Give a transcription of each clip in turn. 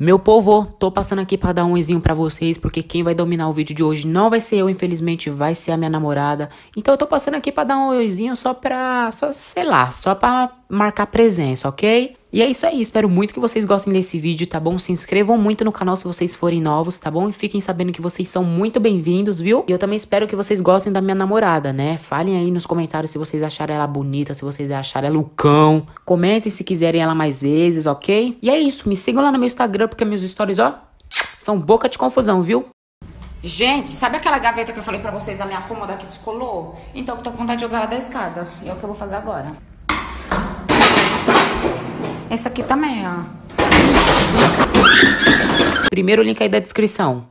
Meu povo, tô passando aqui pra dar um oizinho pra vocês, porque quem vai dominar o vídeo de hoje não vai ser eu, infelizmente, vai ser a minha namorada. Então eu tô passando aqui pra dar um oizinho só pra marcar presença, ok? E é isso aí, espero muito que vocês gostem desse vídeo, tá bom? Se inscrevam muito no canal se vocês forem novos, tá bom? E fiquem sabendo que vocês são muito bem-vindos, viu? E eu também espero que vocês gostem da minha namorada, né? Falem aí nos comentários se vocês acharam ela bonita, se vocês acharam ela o cão. Comentem se quiserem ela mais vezes, ok? E é isso, me sigam lá no meu Instagram, porque meus stories, ó, são boca de confusão, viu? Gente, sabe aquela gaveta que eu falei pra vocês da minha cômoda que descolou? Então eu tô com vontade de jogar ela da escada. E é o que eu vou fazer agora. Esse aqui também, ó. Primeiro link aí da descrição.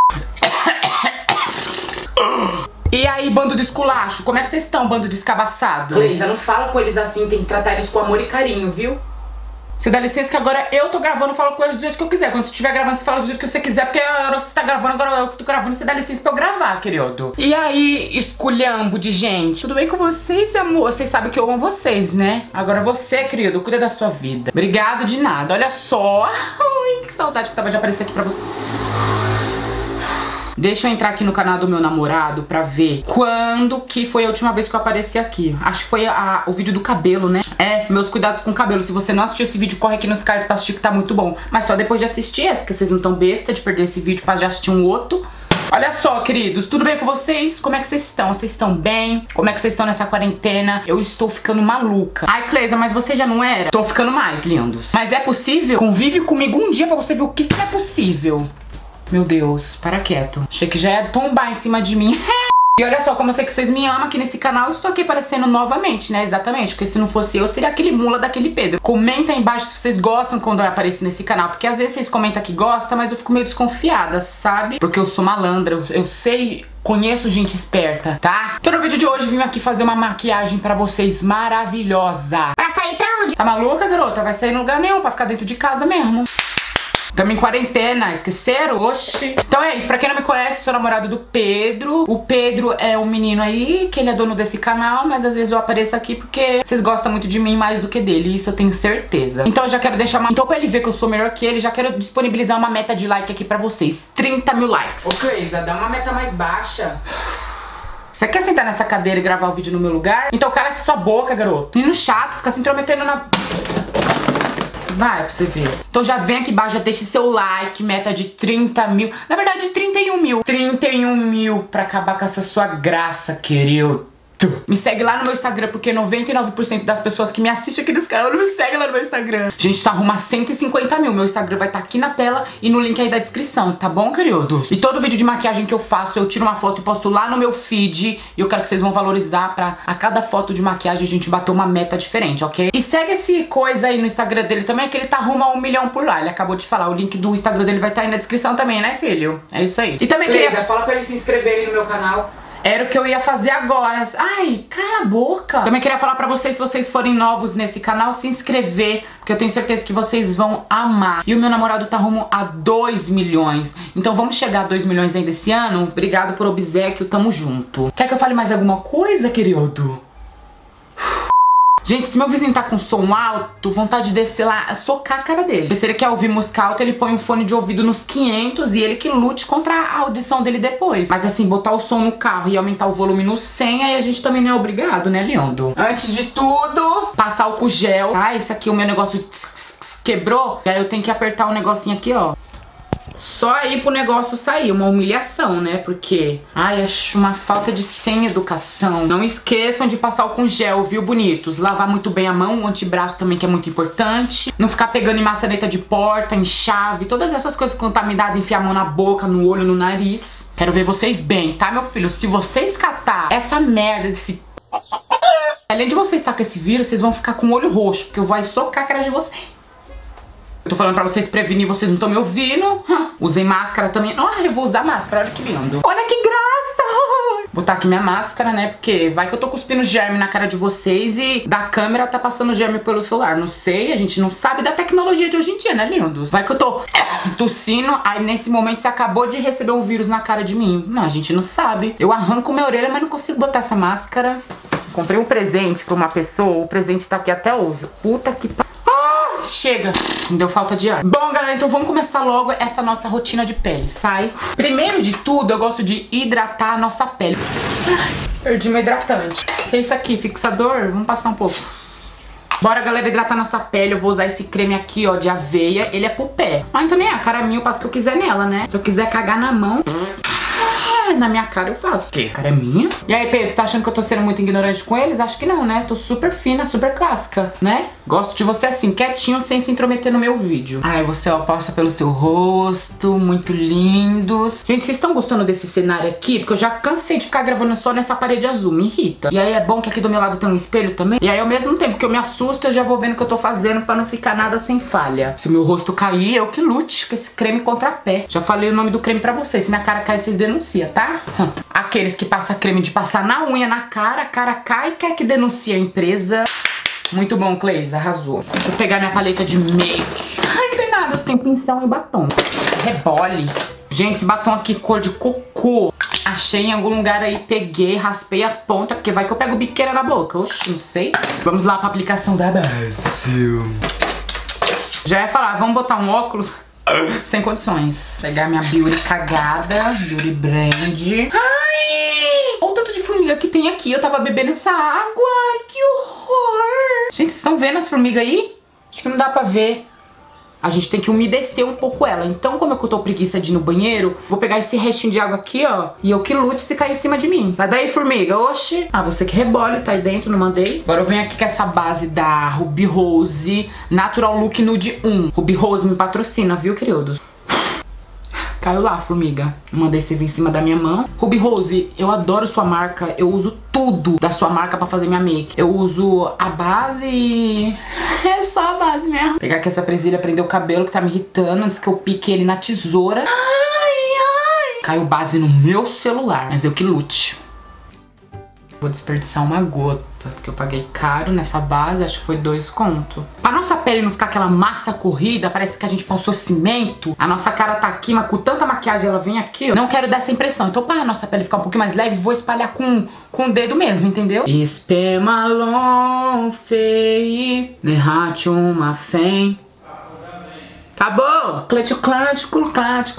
E aí, bando de esculacho, como é que vocês estão, bando de escabaçado? Cleisa, não fala com eles assim, tem que tratar eles com amor e carinho, viu? Você dá licença que agora eu tô gravando, falo com eles do jeito que eu quiser. Quando você estiver gravando, você fala do jeito que você quiser, porque a hora que você tá gravando, agora eu que tô gravando, você dá licença pra eu gravar, querido. E aí, esculhambo de gente, tudo bem com vocês, amor? Vocês sabem que eu amo vocês, né? Agora você, querido, cuida da sua vida. Obrigado de nada, olha só. Ai, que saudade que tava de aparecer aqui pra você. Deixa eu entrar aqui no canal do meu namorado pra ver quando que foi a última vez que eu apareci aqui. Acho que foi o vídeo do cabelo, né? É, meus cuidados com o cabelo. Se você não assistiu esse vídeo, corre aqui nos cards pra assistir que tá muito bom. Mas só depois de assistir esse, porque vocês não tão besta de perder esse vídeo pra já assistir um outro. Olha só, queridos, tudo bem com vocês? Como é que vocês estão? Vocês estão bem? Como é que vocês estão nessa quarentena? Eu estou ficando maluca. Ai, Cleisa, mas você já não era? Tô ficando mais, lindos. Mas é possível? Convive comigo um dia pra você ver o que é possível. Meu Deus, para quieto. Achei que já ia tombar em cima de mim. E olha só, como eu sei que vocês me amam aqui nesse canal, eu estou aqui aparecendo novamente, né? Exatamente, porque se não fosse eu, seria aquele mula daquele Pedro. Comenta aí embaixo se vocês gostam quando eu apareço nesse canal, porque às vezes vocês comentam que gostam, mas eu fico meio desconfiada, sabe? Porque eu sou malandra, eu sei... Conheço gente esperta, tá? Então no vídeo de hoje eu vim aqui fazer uma maquiagem pra vocês maravilhosa. Pra sair pra onde? Tá maluca, garota? Vai sair em lugar nenhum, pra ficar dentro de casa mesmo. Tamo em quarentena, esqueceram? Oxi. Então é isso, pra quem não me conhece, sou namorado do Pedro. O Pedro é um menino aí, que ele é dono desse canal, mas às vezes eu apareço aqui porque vocês gostam muito de mim mais do que dele, isso eu tenho certeza. Então eu já quero deixar uma... Então pra ele ver que eu sou melhor que ele, já quero disponibilizar uma meta de like aqui pra vocês. 30 mil likes. Ô, Cleisa, dá uma meta mais baixa. Você quer sentar nessa cadeira e gravar o vídeo no meu lugar? Então cala essa sua boca, garoto. Menino chato, fica se intrometendo na... Vai pra você ver. Então já vem aqui embaixo, já deixa seu like, meta de 30 mil. Na verdade, 31 mil. 31 mil pra acabar com essa sua graça, querido. Me segue lá no meu Instagram, porque 99% das pessoas que me assistem aqui nesse canal não me seguem lá no meu Instagram. Gente, tá arrumando 150 mil. Meu Instagram vai estar aqui na tela e no link aí da descrição, tá bom, queridos? E todo vídeo de maquiagem que eu faço, eu tiro uma foto e posto lá no meu feed. E eu quero que vocês vão valorizar pra a cada foto de maquiagem a gente bater uma meta diferente, ok? E segue esse coisa aí no Instagram dele também, que ele tá rumo a 1 milhão por lá. Ele acabou de falar, o link do Instagram dele vai estar aí na descrição também, né, filho? É isso aí. E também queria... Fala pra eles se inscreverem no meu canal. Era o que eu ia fazer agora. Ai, cala a boca. Também queria falar pra vocês, se vocês forem novos nesse canal, se inscrever, porque eu tenho certeza que vocês vão amar. E o meu namorado tá rumo a 2 milhões. Então vamos chegar a 2 milhões ainda esse ano? Obrigado por obséquio, tamo junto. Quer que eu fale mais alguma coisa, querido? Gente, se meu vizinho tá com som alto, vontade de descer lá, socar a cara dele. Se ele quer ouvir música alta, ele põe um fone de ouvido nos 500 e ele que lute contra a audição dele depois. Mas assim, botar o som no carro e aumentar o volume no 100, aí a gente também não é obrigado, né, lindo? Antes de tudo, passar álcool gel. Ah, esse aqui, o meu negócio quebrou. E aí eu tenho que apertar o negocinho aqui, ó. Só aí pro negócio sair, uma humilhação, né? Porque, ai, acho uma falta de sem educação. Não esqueçam de passar álcool gel, viu, bonitos? Lavar muito bem a mão, o antebraço também, que é muito importante. Não ficar pegando em maçaneta de porta, em chave, todas essas coisas contaminadas, enfiar a mão na boca, no olho, no nariz. Quero ver vocês bem, tá, meu filho? Se vocês catar essa merda desse... Além de vocês estar com esse vírus, vocês vão ficar com o olho roxo, porque eu vou socar a cara de vocês. Eu tô falando pra vocês prevenir, vocês não estão me ouvindo. Usem máscara também. Ah, eu vou usar máscara, olha que lindo. Olha que graça. Vou botar aqui minha máscara, né? Porque vai que eu tô cuspindo germe na cara de vocês e da câmera tá passando germe pelo celular. Não sei, a gente não sabe da tecnologia de hoje em dia, né, lindos? Vai que eu tô tossindo, aí nesse momento você acabou de receber um vírus na cara de mim. Não, a gente não sabe. Eu arranco minha orelha, mas não consigo botar essa máscara. Comprei um presente pra uma pessoa, o presente tá aqui até hoje. Puta que pariu. Chega, me deu falta de ar. Bom, galera, então vamos começar logo essa nossa rotina de pele, sai? Primeiro de tudo, eu gosto de hidratar a nossa pele. Perdi meu hidratante. Que é isso aqui, fixador? Vamos passar um pouco. Bora, galera, hidratar nossa pele. Eu vou usar esse creme aqui, ó, de aveia. Ele é pro pé. Mas também a cara minha, eu passo o que eu quiser nela, né? Se eu quiser cagar na mão... na minha cara eu faço. Que? A cara é minha? E aí, Pedro, você tá achando que eu tô sendo muito ignorante com eles? Acho que não, né? Tô super fina, super clássica, né? Gosto de você assim, quietinho, sem se intrometer no meu vídeo. Ai, você, ó, passa pelo seu rosto, muito lindos. Gente, vocês estão gostando desse cenário aqui? Porque eu já cansei de ficar gravando só nessa parede azul, me irrita. E aí é bom que aqui do meu lado tem um espelho também. E aí, ao mesmo tempo que eu me assusto, eu já vou vendo o que eu tô fazendo pra não ficar nada sem falha. Se o meu rosto cair, eu que lute com esse creme contra pé. Já falei o nome do creme pra vocês. Se minha cara cair, vocês denunciam, tá? Aqueles que passam creme de passar na unha, na cara, a cara cai, quer que denuncia a empresa. Muito bom, Cleis, arrasou. Deixa eu pegar minha paleta de make. Ai, não tem nada, eu tenho pincel e batom. Rebole. Gente, esse batom aqui, cor de cocô. Achei em algum lugar aí, peguei, raspei as pontas, porque vai que eu pego biqueira na boca. Oxi, não sei. Vamos lá pra aplicação da base. Já ia falar, vamos botar um óculos... sem condições. Pegar minha Beauty cagada, Beauty Brand. Ai! Olha o tanto de formiga que tem aqui. Eu tava bebendo essa água. Ai, que horror! Gente, vocês estão vendo as formigas aí? Acho que não dá pra ver. A gente tem que umedecer um pouco ela. Então, como eu tô preguiça de ir no banheiro, vou pegar esse restinho de água aqui, ó. E eu que lute se cair em cima de mim. Sai daí, formiga. Oxi. Ah, você que rebole, tá aí dentro, não mandei. Agora eu venho aqui com essa base da Ruby Rose Natural Look Nude 1. Ruby Rose me patrocina, viu, queridos? Caiu lá, formiga. Mandei você vir em cima da minha mão. Ruby Rose, eu adoro sua marca. Eu uso tudo da sua marca pra fazer minha make. Eu uso a base... é só a base mesmo. Pegar aqui essa presilha, prender o cabelo que tá me irritando antes que eu pique ele na tesoura. Ai, ai. Caiu base no meu celular, mas eu que lute. Vou desperdiçar uma gota, porque eu paguei caro nessa base, acho que foi 2 conto. Pra nossa pele não ficar aquela massa corrida, parece que a gente passou cimento. A nossa cara tá aqui, mas com tanta maquiagem ela vem aqui, ó. Não quero dar essa impressão. Então, pra nossa pele ficar um pouquinho mais leve, vou espalhar com o dedo mesmo, entendeu? Espemalon fei, derrate uma fém. Acabou! Clático.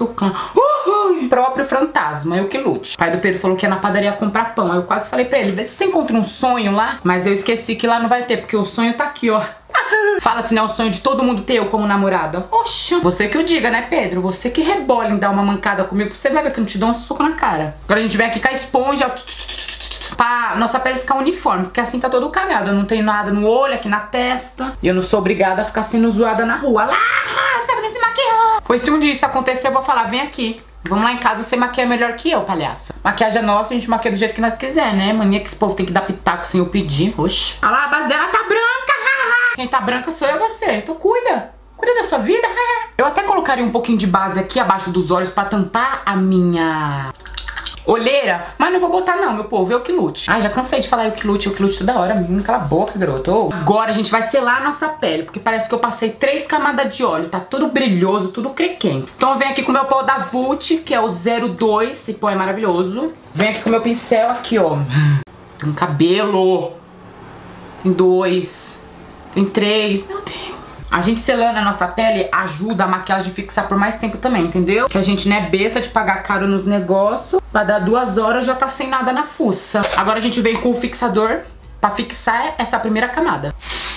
Próprio fantasma, eu que lute. O pai do Pedro falou que ia na padaria comprar pão. Aí eu quase falei pra ele, vê se você encontra um sonho lá. Mas eu esqueci que lá não vai ter, porque o sonho tá aqui, ó. Fala se não é o sonho de todo mundo ter eu como namorada. Oxa, você que o diga, né, Pedro? Você que rebola em dar uma mancada comigo, você vai ver que eu não te dou um soco na cara. Agora a gente vem aqui com a esponja, pra nossa pele ficar uniforme, porque assim tá todo cagado. Eu não tenho nada no olho, aqui na testa. E eu não sou obrigada a ficar sendo zoada na rua. Lá, sabe desse maquiagem? Pois se um dia isso acontecer, eu vou falar, vem aqui. Vamos lá em casa, você maquia melhor que eu, palhaça. Maquiagem é nossa, a gente maquia do jeito que nós quiser, né? Mania que esse povo tem que dar pitaco sem eu pedir. Oxi. Olha lá, a base dela tá branca. Quem tá branca sou eu e você. Então cuida. Cuida da sua vida. Eu até colocaria um pouquinho de base aqui abaixo dos olhos pra tampar a minha... olheira, mas não vou botar não, meu povo, eu que lute. Ai, já cansei de falar eu que lute toda hora. Menino, cala a boca, garoto. Agora a gente vai selar a nossa pele, porque parece que eu passei 3 camadas de óleo. Tá tudo brilhoso, tudo crequento. Então eu venho aqui com o meu pó da Vult, que é o 02. Esse pó é maravilhoso. Venho aqui com o meu pincel aqui, ó. Tem um cabelo. Tem 2. Tem 3. Meu Deus. A gente selando a nossa pele ajuda a maquiagem a fixar por mais tempo também, entendeu? Que a gente não é besta de pagar caro nos negócios. Vai dar 2 horas, já tá sem nada na fuça. Agora a gente vem com o fixador pra fixar essa primeira camada.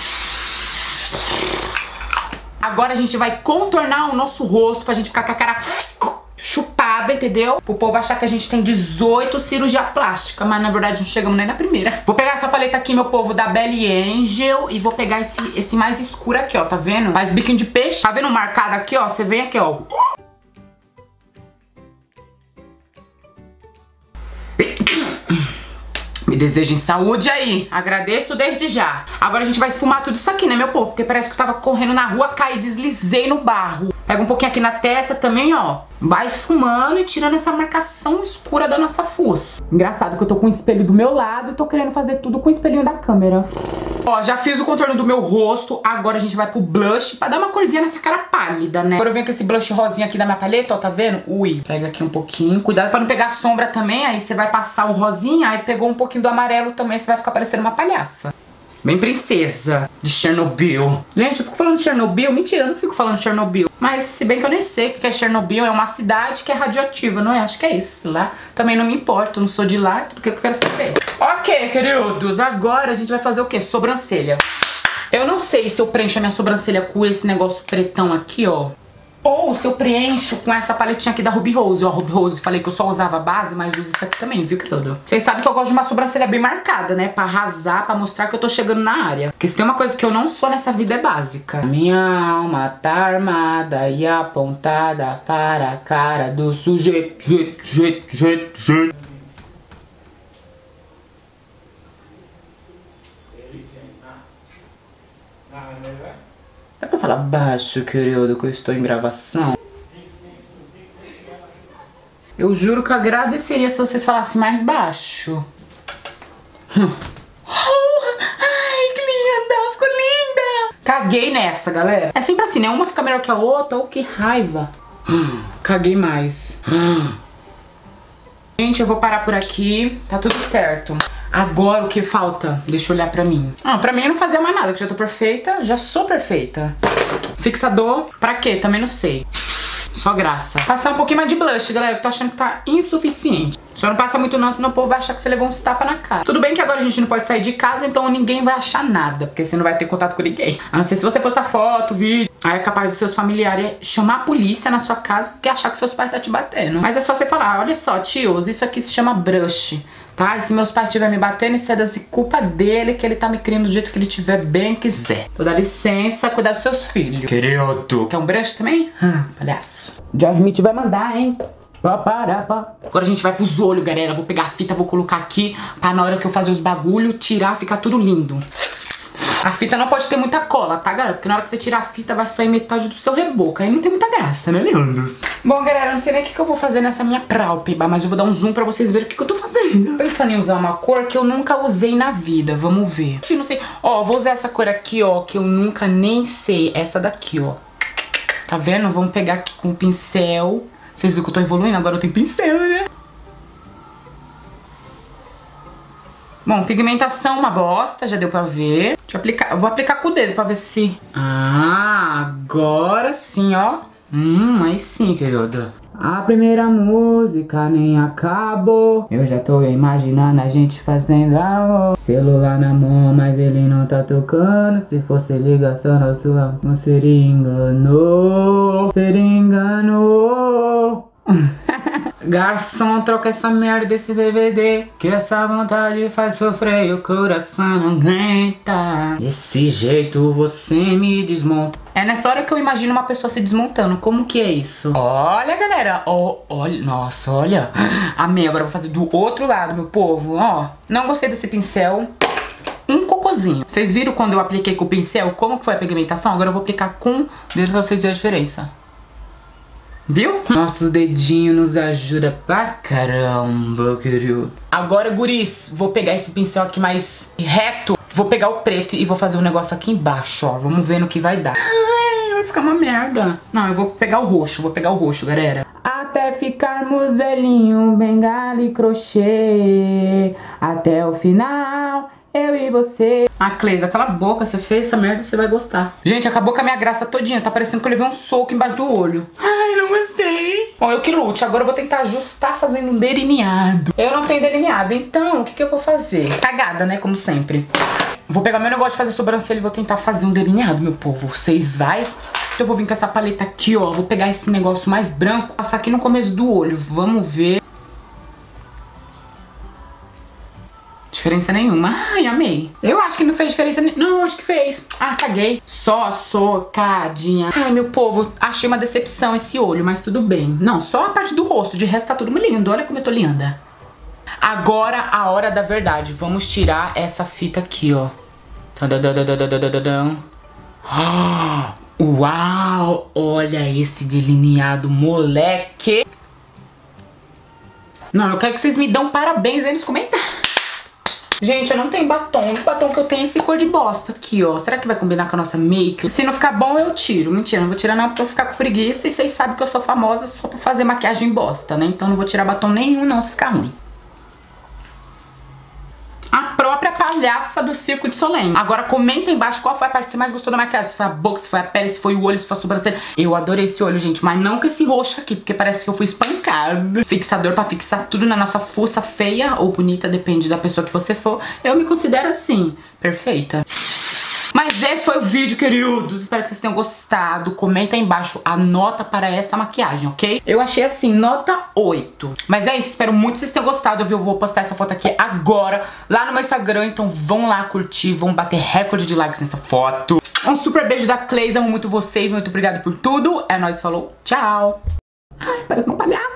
Agora a gente vai contornar o nosso rosto pra gente ficar com a cara chupada, entendeu? Pro povo achar que a gente tem 18 cirurgia plástica, mas na verdade não chegamos nem na primeira. Vou pegar essa paleta aqui, meu povo, da Belly Angel, e vou pegar esse mais escuro aqui, ó, tá vendo? Mais biquinho de peixe. Tá vendo marcado aqui, ó? Você vem aqui, ó. Me desejem saúde aí. Agradeço desde já. Agora a gente vai esfumar tudo isso aqui, né, meu povo? Porque parece que eu tava correndo na rua, caí, deslizei no barro. Pega um pouquinho aqui na testa também, ó. Vai esfumando e tirando essa marcação escura da nossa fuça. Engraçado que eu tô com o espelho do meu lado e tô querendo fazer tudo com o espelhinho da câmera. Ó, já fiz o contorno do meu rosto. Agora a gente vai pro blush pra dar uma corzinha nessa cara pálida, né? Agora eu venho com esse blush rosinha aqui da minha paleta, ó, tá vendo? Ui, pega aqui um pouquinho. Cuidado pra não pegar sombra também. Aí você vai passar o rosinha, aí pegou um pouquinho do amarelo também, você vai ficar parecendo uma palhaça. Bem princesa de Chernobyl. Gente, eu fico falando de Chernobyl. Mentira, eu não fico falando de Chernobyl. Mas se bem que eu nem sei o que é Chernobyl. É uma cidade que é radioativa, não é? Acho que é isso. Lá também não me importo, não sou de lá. Tudo que eu quero saber. Ok, queridos. Agora a gente vai fazer o quê? Sobrancelha. Eu não sei se eu preencho a minha sobrancelha com esse negócio pretão aqui, ó. Ou se eu preencho com essa paletinha aqui da Ruby Rose. Ó, Ruby Rose, falei que eu só usava base, mas uso isso aqui também, viu, querido? Vocês sabem que eu gosto de uma sobrancelha bem marcada, né? Pra arrasar, pra mostrar que eu tô chegando na área. Porque se tem uma coisa que eu não sou nessa vida é básica. Minha alma tá armada e apontada para a cara do sujeito. É pra falar baixo, querido, que eu estou em gravação? Eu juro que eu agradeceria se vocês falassem mais baixo. Ai, que linda! Ficou linda! Caguei nessa, galera. É sempre assim, né? Uma fica melhor que a outra. Oh, que raiva. Caguei mais. Gente, eu vou parar por aqui. Tá tudo certo. Agora o que falta? Deixa eu olhar pra mim. Pra mim eu não fazia mais nada, porque já tô perfeita. Já sou perfeita. Fixador, pra quê? Também não sei. Só graça. Passar um pouquinho mais de blush, galera, que eu tô achando que tá insuficiente. Só não passa muito não, senão o povo vai achar que você levou uns tapas na cara. Tudo bem que agora a gente não pode sair de casa, então ninguém vai achar nada, porque você não vai ter contato com ninguém. A não ser se você postar foto, vídeo. Aí é capaz dos seus familiares chamar a polícia na sua casa porque achar que seus pais tá te batendo. Mas é só você falar, olha só, tios, isso aqui se chama brush. Tá? E se meus pais estiverem me batendo, isso é da culpa dele, que ele tá me criando do jeito que ele tiver bem quiser. Então dá licença, cuidar dos seus filhos. Querido. Quer um brush também? Palhaço. George Smith vai mandar, hein? Agora a gente vai pros olhos, galera. Vou pegar a fita, vou colocar aqui, pra na hora que eu fazer os bagulho, tirar, ficar tudo lindo. A fita não pode ter muita cola, tá, galera? Porque na hora que você tirar a fita vai sair metade do seu reboco. Aí não tem muita graça, né, lindos? Bom, galera, eu não sei nem o que eu vou fazer nessa minha prálpeba, mas eu vou dar um zoom pra vocês verem o que eu tô fazendo. Pensando em usar uma cor que eu nunca usei na vida. Vamos ver. Não sei. Ó, vou usar essa cor aqui, ó, que eu nunca nem sei. Essa daqui, ó. Tá vendo? Vamos pegar aqui com o pincel. Vocês viram que eu tô evoluindo? Agora eu tenho pincel, né? Bom, pigmentação uma bosta, já deu pra ver. Deixa eu aplicar, eu vou aplicar com o dedo pra ver se... agora sim, ó. Aí sim, querido. A primeira música nem acabou. Eu já tô imaginando a gente fazendo amor. Celular na mão, mas ele não tá tocando. Se fosse ligação na sua, não seria engano. Seria engano. Garçom, troca essa merda desse DVD, que essa vontade faz sofrer e o coração não aguenta. Desse jeito você me desmonta. É nessa hora que eu imagino uma pessoa se desmontando. Como que é isso? Olha, galera. Olha. Nossa, olha. Amei. Agora eu vou fazer do outro lado, meu povo. Ó, não gostei desse pincel. Um cocôzinho. Vocês viram quando eu apliquei com o pincel como que foi a pigmentação? Agora eu vou aplicar com o dedo pra vocês verem a diferença. Viu? Nossos dedinhos nos ajudam pra caramba, querido. Agora, guris, vou pegar esse pincel aqui mais reto. Vou pegar o preto e vou fazer um negócio aqui embaixo, ó. Vamos ver no que vai dar. Ai, vai ficar uma merda. Não, eu vou pegar o roxo. Vou pegar o roxo, galera. Até ficarmos velhinho, bengala e crochê. Até o final... eu e você. Cleisa, cala a boca, você fez essa merda, você vai gostar. Gente, acabou com a minha graça todinha. Tá parecendo que eu levei um soco embaixo do olho. Ai, não gostei. Bom, eu que lute. Agora eu vou tentar ajustar fazendo um delineado. Eu não tenho delineado, então o que eu vou fazer? Cagada, né, como sempre. Vou pegar meu negócio de fazer sobrancelha e vou tentar fazer um delineado, meu povo. Vocês vai? Eu vou vir com essa paleta aqui, ó. Vou pegar esse negócio mais branco, passar aqui no começo do olho. Vamos ver. Diferença nenhuma. Ai, amei. Eu acho que não fez diferença nenhuma. Não, acho que fez. Caguei. Só socadinha. Ai, meu povo, achei uma decepção esse olho, mas tudo bem. Não, só a parte do rosto. De resto tá tudo lindo. Olha como eu tô linda. Agora a hora da verdade. Vamos tirar essa fita aqui, ó. Uau! Olha esse delineado, moleque. Não, eu quero que vocês me dão parabéns aí nos comentários. Gente, eu não tenho batom. O batom que eu tenho é esse cor de bosta aqui, ó. Será que vai combinar com a nossa make? Se não ficar bom, eu tiro. Mentira, não vou tirar não, porque eu vou ficar com preguiça. E vocês sabem que eu sou famosa só por fazer maquiagem bosta, né? Então não vou tirar batom nenhum não, se ficar ruim. A própria paleta palhaça do Circo de Soleil. Agora comenta aí embaixo qual foi a parte que você mais gostou da maquiagem. Se foi a boca, se foi a pele, se foi o olho, se foi a sobrancelha. Eu adorei esse olho, gente, mas não com esse roxo aqui, porque parece que eu fui espancada. Fixador pra fixar tudo na nossa fuça, feia ou bonita, depende da pessoa que você for. Eu me considero assim, perfeita. Mas esse foi o vídeo, queridos. Espero que vocês tenham gostado. Comenta aí embaixo a nota para essa maquiagem, ok? Eu achei assim, nota 8. Mas é isso, espero muito que vocês tenham gostado. Eu vou postar essa foto aqui agora lá no meu Instagram. Então vão lá curtir, vão bater recorde de likes nessa foto. Um super beijo da Cleis, amo muito vocês. Muito obrigada por tudo. É nóis, falou, tchau. Ai, parece uma palhaça.